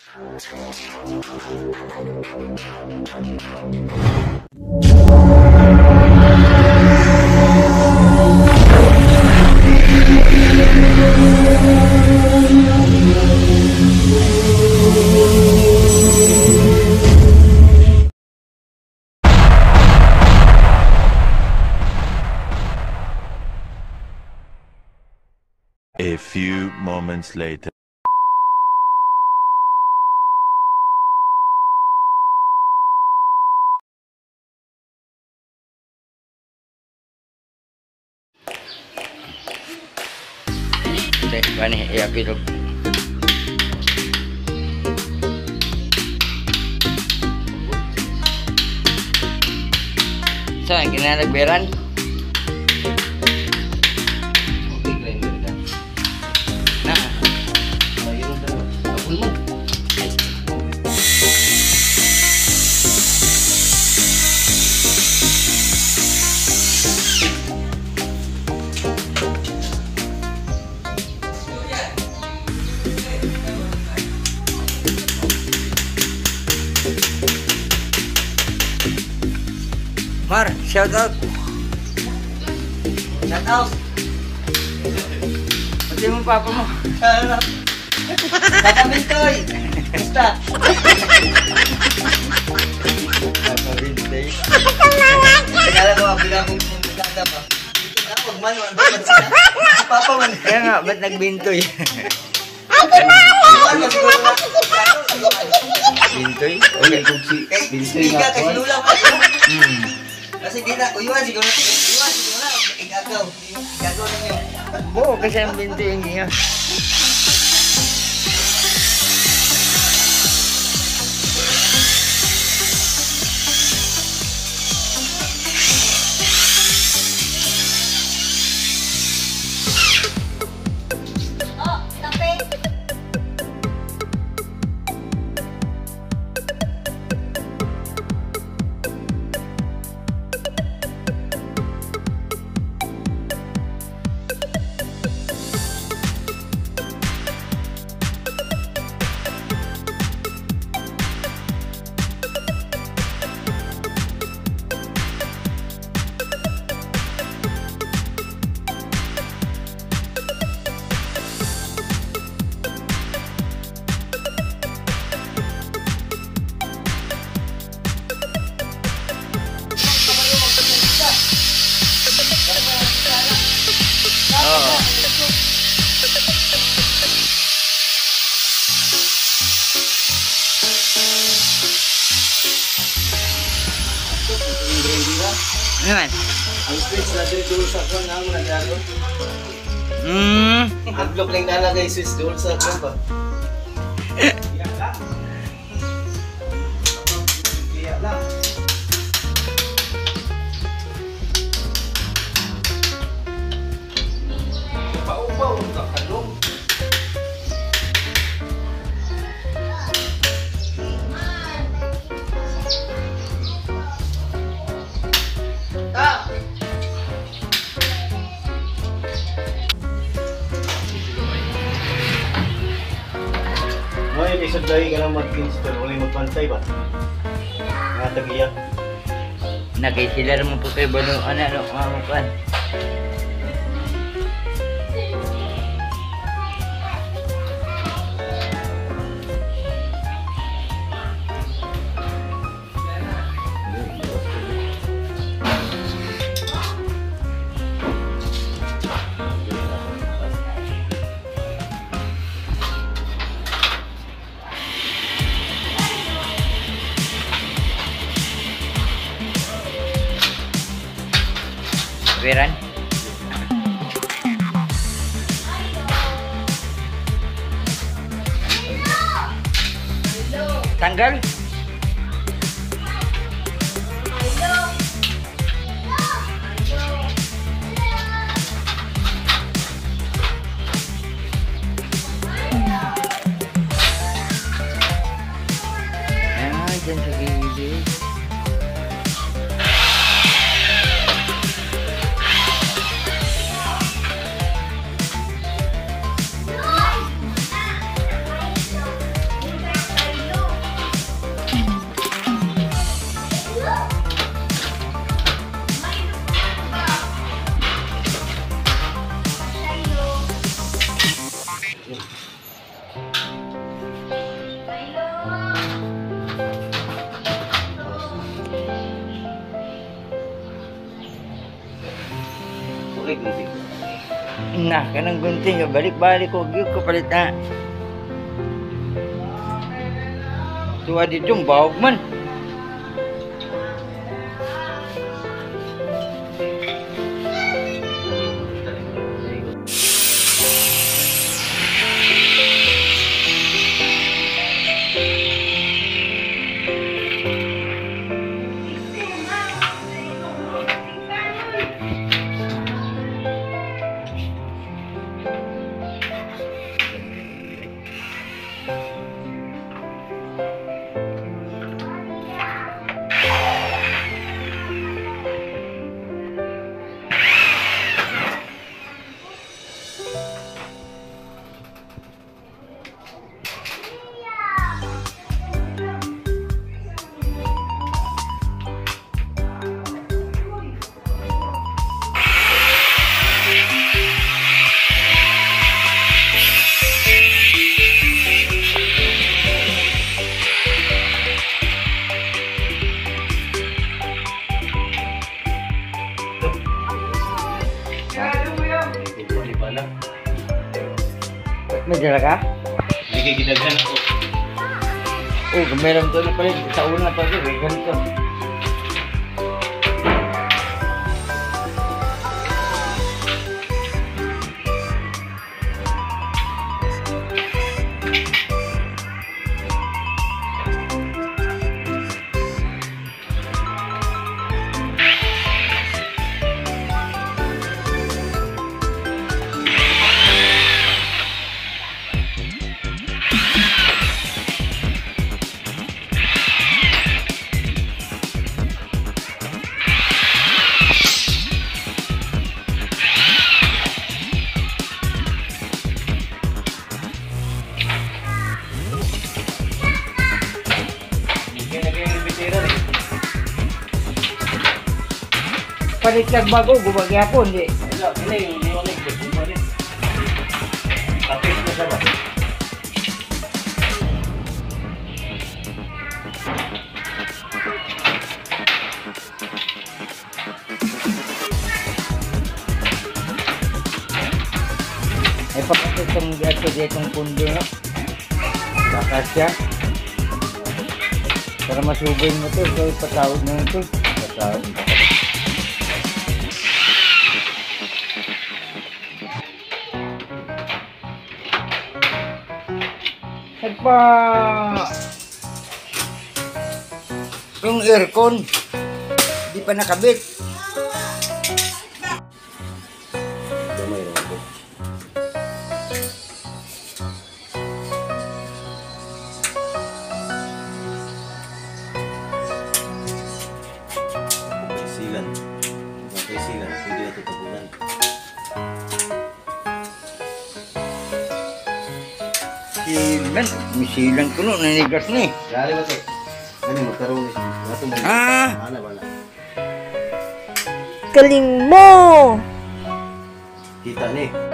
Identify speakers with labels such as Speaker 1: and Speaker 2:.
Speaker 1: A few moments later.
Speaker 2: Nih ya pilog. Saan ginalagberan? Mar, shout out. Shout out. Pati mo papa mo. Papa Bintoy. Basta. Papa Bintoy. Kaya ko bilang kong kanta pa. Wag man. Papa man. Kaya nga, ba't nagbintoy? Bintoy? Okay, kung si Bintoy nga po. Kasi lulang pa. Kasi di na, uyuan siguro na, igagaw ninyo. Buo kasi ang Bintoy yung ginga. Naman.
Speaker 3: Ang switch na doon sa kwan na mo nagyaro. Ang block lang nalagay switch doon sa kwan ba. Paupaw ka kalong. May isang dahil ka lang mag-install, ulit magpantay ba? Mga tagiya.
Speaker 2: Nagkisilar mo po kayo ba nung ano, mamukan? Beran. Tanggal. Dyan sa gilid. na, kanang gunting, balik-balik ko, gyud ko palit na. Tuwa dito, bahog man. May dala ka?
Speaker 3: Hindi gidaghan ako.
Speaker 2: Oh, meron to na pala. Sa una pa ito, ganito. Palit kag bago, gumagyapon, di.
Speaker 3: Wala, ini yung liwanag ko. Bumalik. Tapos na siya ba?
Speaker 2: Ay, papasok sa mga ditong pundo, no? Bakas siya. Para masubay mo to, so ipatawad na ito. Patawad. Nagpa... Yung aircon, di pa nakabit.
Speaker 3: Damay naman po. Silan. Matay silan. Hindi na tutapunan.
Speaker 2: Silan, misilan ko no, nanigas na eh.
Speaker 3: Dari ba ito? Ano mo, tarong ni siya.
Speaker 2: Ah!
Speaker 3: Ano ba na?
Speaker 4: Galing mo!
Speaker 3: Kita ni.